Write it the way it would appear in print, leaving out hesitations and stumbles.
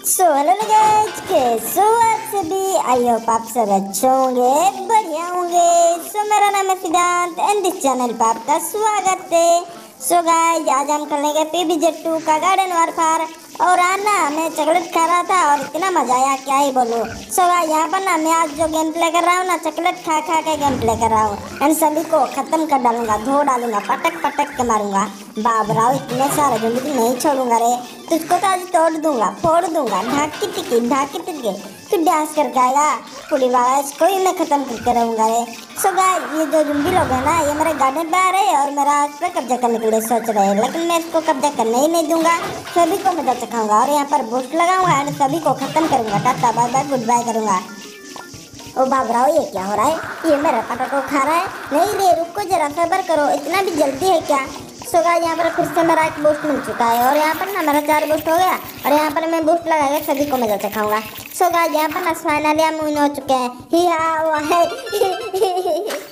Hello guys, कैसे हो आप सभी। आई होप आप सब अच्छे होंगे, बढ़िया होंगे। मेरा नाम है सिद्धांत एंड इस चैनल पर आपका स्वागत है। गाइस, आज हम खेलेंगे PBZ2 का गार्डन वारफेयर। और आना मैं चॉकलेट खा रहा था और इतना मजा आया क्या ही बोलूं। गाइस, यहाँ पर ना मैं आज जो गेम प्ले कर रहा हूँ ना, चॉकलेट खा खा के गेम प्ले कर रहा हूँ। एंड सभी को खत्म कर डालूंगा, धो डालूंगा, पटक पटक के मारूंगा। बाबराव, इतने सारे जिंदगी नहीं छोड़ूंगा रे। तुझको तो आज तोड़ दूंगा, फोड़ दूंगा, ढाकी टिकी तू डांस करके आएगा पूरी वाला, इसको ही मैं खत्म करके रहूंगा रे। गाइस, ये जो जुम्बी लोग हैं ना, ये मेरे गार्डन पे आ रहे हैं और मेरा इस पे कब्जा करने के लिए सोच रहे हैं, लेकिन मैं इसको कब्जा करने ही नहीं दूंगा। सभी को मजा चखाऊंगा और यहाँ पर बूस्ट लगाऊंगा एंड सभी को खत्म करूंगा। Tata bye bye, good bye करूंगा। ओ बाबराव, ये क्या हो रहा है? ये मेरा पटाखा खा रहा है। नहीं रे, रुको जरा, सब्र करो, इतना भी जल्दी है क्या? गाइस, यहाँ पर फिर से मेरा एक बूस्ट मिल चुका है और यहाँ पर ना मेरा 4 बूस्ट हो गया और यहाँ पर मैं बूस्ट लगा के सभी को मजा चखाऊंगा। गाइस, यहाँ पर ना फाइनली हम विन हो चुके हैं। ही